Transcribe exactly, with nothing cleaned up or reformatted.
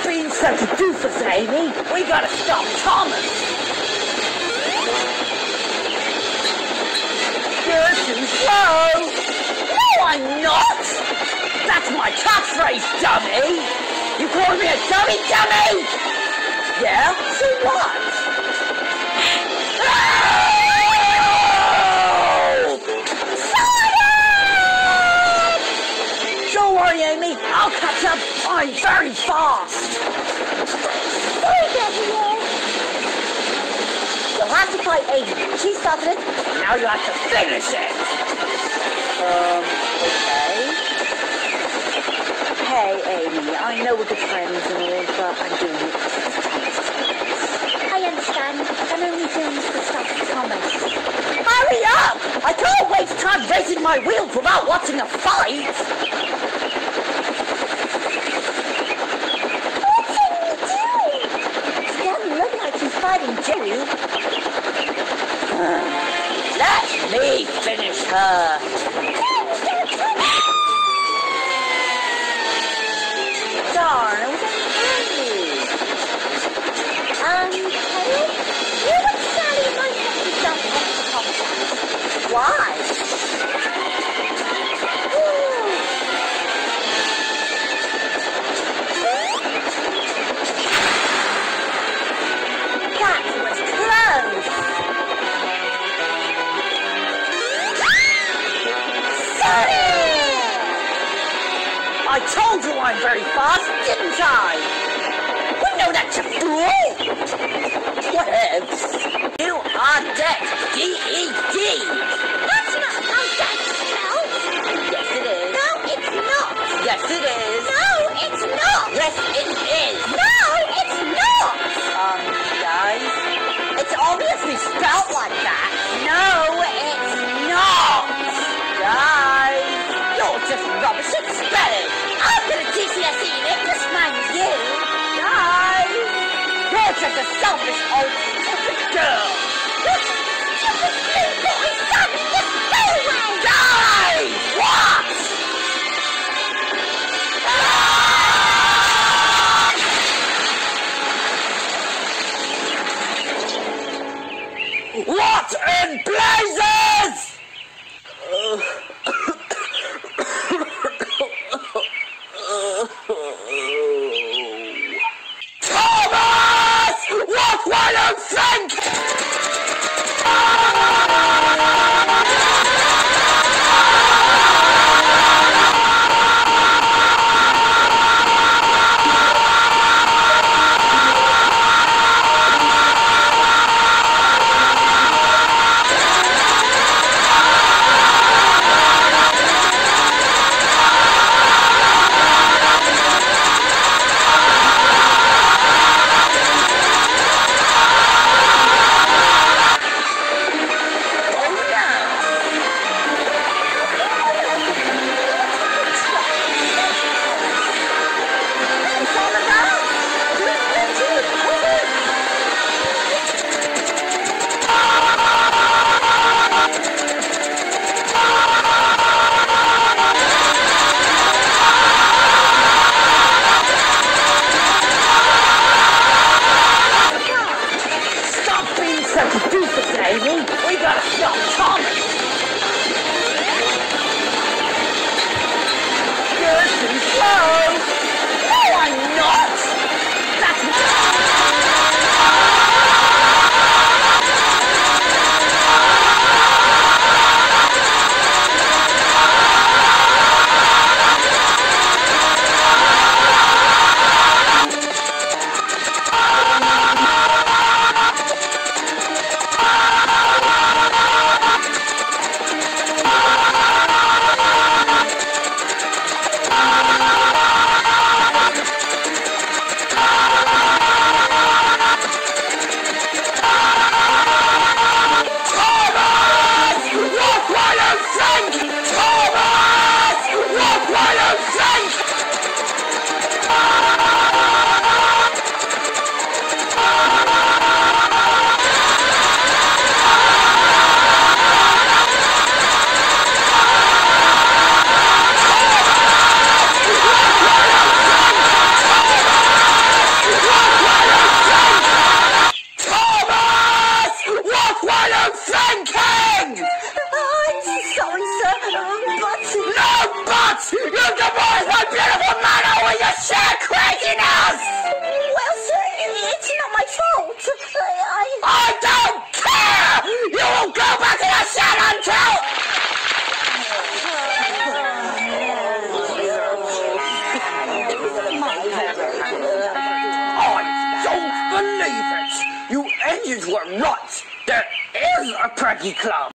being such a doofus, Amy. We gotta stop Thomas. You're too slow. No, I'm not. That's my catchphrase, dummy. You called me a dummy, dummy? Yeah, so what? Don't worry, Amy, I'll catch up. I'm very fast. Sorry, Gabrielle. You'll have to fight Amy. She started it. Now you have to finish it. Um, okay. Hey, Amy, I know we're good friends and all, but I'm doing it because Thomas. I understand. I'm only doing this to stop Thomas. Hurry up! I can't waste time racing my wheels without watching a fight. Jerry. Uh, let me finish her. Darn, I was hungry. Um, Caleb, you and Sally might have to jump off the podcast. Why? I told you I'm very fast, didn't I? You know that, you fool! Whatevs. You are dead. D E D. That's not how that's spelled. Yes, it is. No, it's not. Yes, it is. No, it's not. Yes, it is. No, it's not. Um, guys, it's obviously spelled like that. No, it's not. Guys, you're just rubbish at spelling. I've got a G C S E in English, mind you. Guys, you're just a selfish old stupid girl. Look, stupid blue boy son, just go away. Guys, what? What in blazes? Thomas! What will you think? not! You demolished my beautiful manor with your sheer craziness! Well, sir, it's not my fault. I... I don't care! You will go back to the shed until... I don't believe it! You engines were right! There is a Preggy Club!